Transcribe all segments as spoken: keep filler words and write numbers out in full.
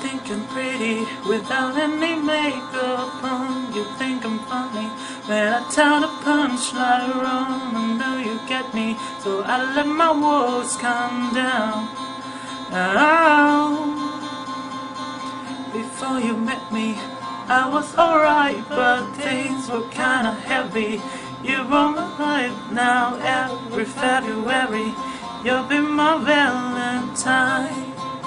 think I'm pretty without any makeup on. You think I'm funny when I tell the punchline wrong. I know you get me, so I let my walls come down. Now, before you met me, I was alright, but things were kinda heavy. You're on my life now, every February. You'll be my Valentine.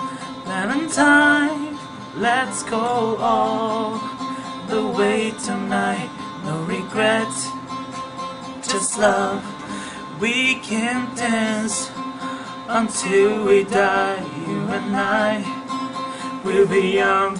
Valentine, let's go all the way tonight. No regrets, just love. We can dance until we die. You and I, we'll be young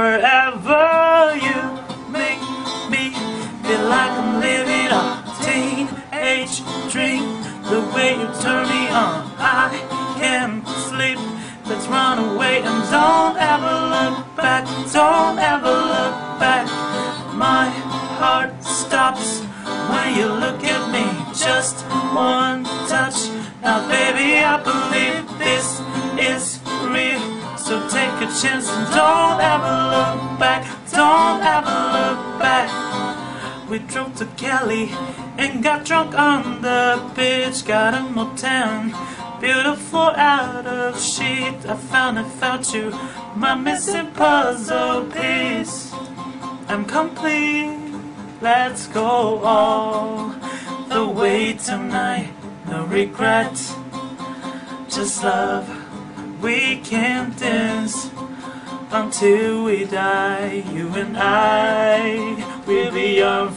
forever. You make me feel like I'm living a teenage dream. The way you turn me on, I can't sleep. Let's run away and don't ever look back. Don't ever look back. My heart stops when you look at me. Just one touch. Now baby, I believe this is real. So take a chance and don't ever look back. Don't ever look back. We drove to Cali and got drunk on the beach. Got a motel, beautiful out of sheet. I found and felt you, my missing puzzle piece. I'm complete, let's go all the way tonight. No regrets, just love. We can dance until we die. You and I, we'll be young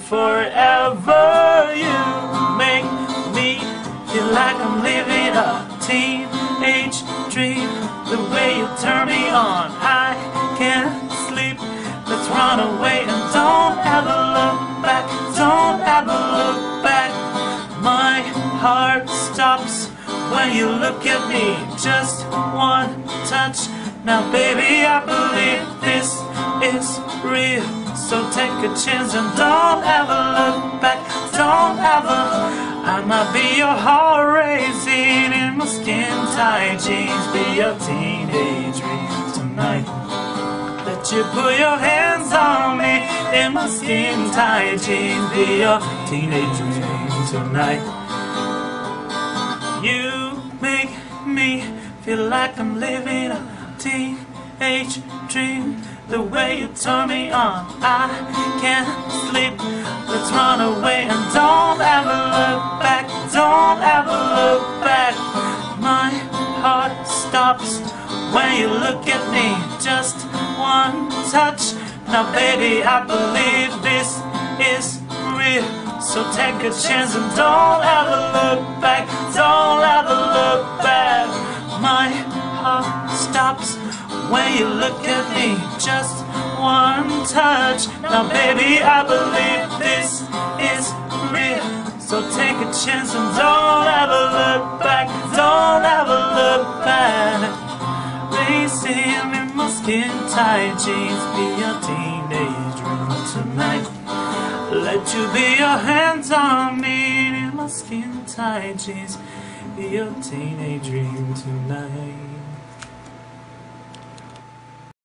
forever. You make me feel like I'm living a teenage dream. The way you turn me on, I can't sleep. Let's run away and don't ever look back. Don't ever look back. My heart stops when you look at me. Just one touch. Now baby, I believe this is real. So take a chance and don't ever look back. Don't ever. I might be your heart racing in my skin tight jeans. Be your teenage dreams tonight. Let you put your hands on me in my skin tight jeans. Be your teenage dreams tonight. You make me feel like I'm living a teenage dream. The way you turn me on, I can't sleep. Let's run away and don't ever look back. Don't ever look back. My heart stops when you look at me. Just one touch. Now baby, I believe this is real. So take a chance and don't ever look back. Don't ever look back. My heart stops when you look at me. Just one touch. Now baby, I believe this is real. So take a chance and don't ever look back. Don't ever look back. Racing in my skin tight jeans. Be your teenage dream tonight. Let you be your hands on me in my skin tight jeans. Be your teenage dream tonight.